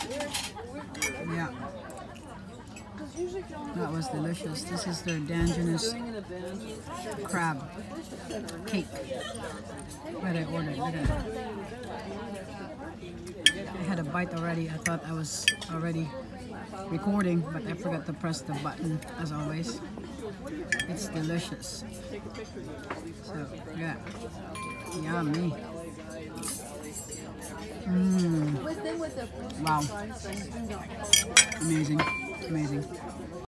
Yeah. That was delicious. This is their Dungeness crab cake that I ordered. Look at it. I had a bite already. I thought I was already recording, but I forgot to press the button as always. It's delicious. So yeah, yummy. Wow, amazing, amazing.